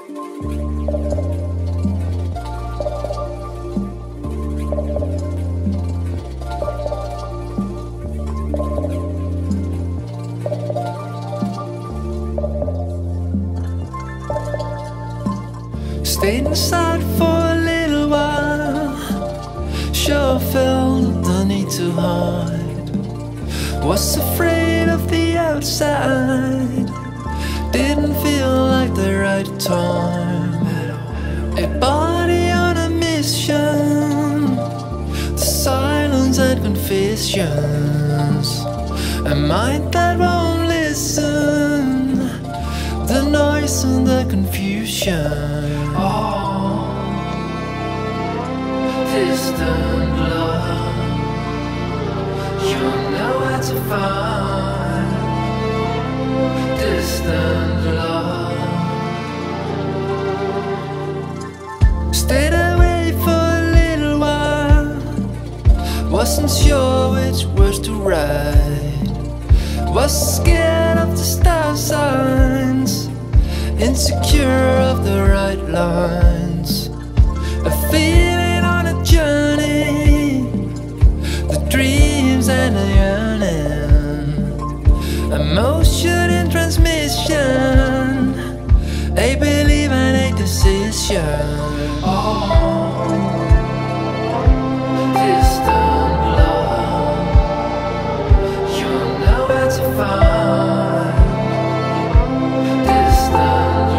Stayed inside for a little while. Sure felt the need to hide. Was afraid of the outside. Didn't feel like the right time. A body on a mission. The silence and confessions. A mind that won't listen. The noise and the confusion. Distant love, you'll know where to find. Distant love. Stayed away for a little while. Wasn't sure which words to write. Was scared of the star signs. Insecure of the right lines. A feeling on a journey. The dreams and the yearning. Emotion in transmission. A belief and a decision. Distant love, you'll know where to find. Distant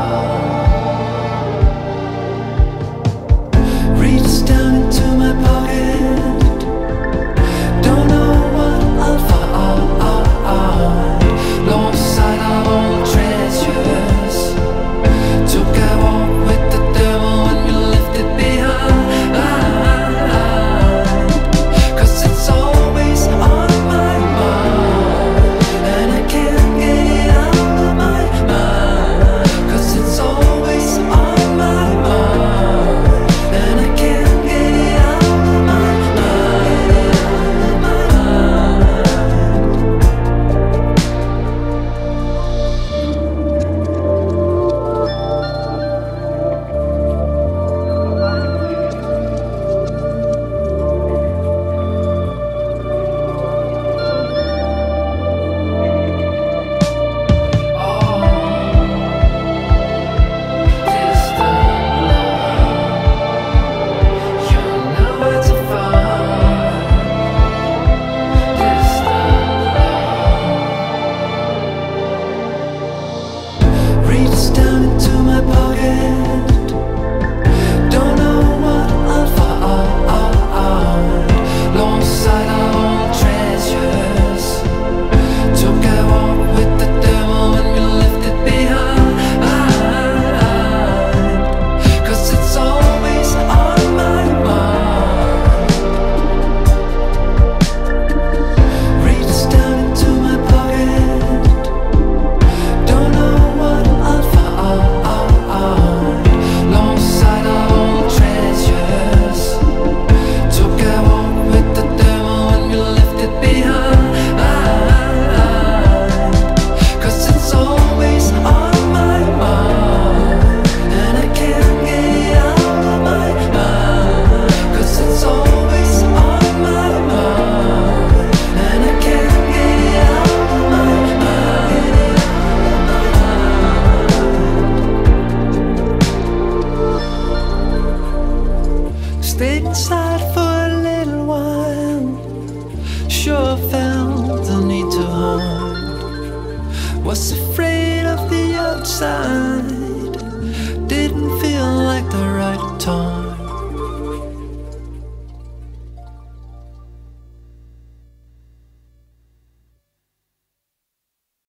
love. Reach down into my pocket. Don't know what I'll find. Lost sight of all treasures. Took a walk with the devil when we left it behind. 'Cause it's always on my mind, and I can't get it out of my mind. 'Cause it's always on my mind, and I can't get it out of my mind. Reach down into my pocket. Don't know what I'll find. Lost sight of all treasures. Took a walk with the devil when we left it behind. 'Cause it's always on my mind. Reach down into my pocket. Don't know what I'll find. Lost sight of all treasures. Took a walk with the devil when we left it behind. 'Cause it's always on my mind, and I can't get it out of my mind. 'Cause it's always on my mind, and I can't get it out of my mind. Stayed inside for a little while. Sure felt the need to hide. Was afraid of the outside. Didn't feel like the right time.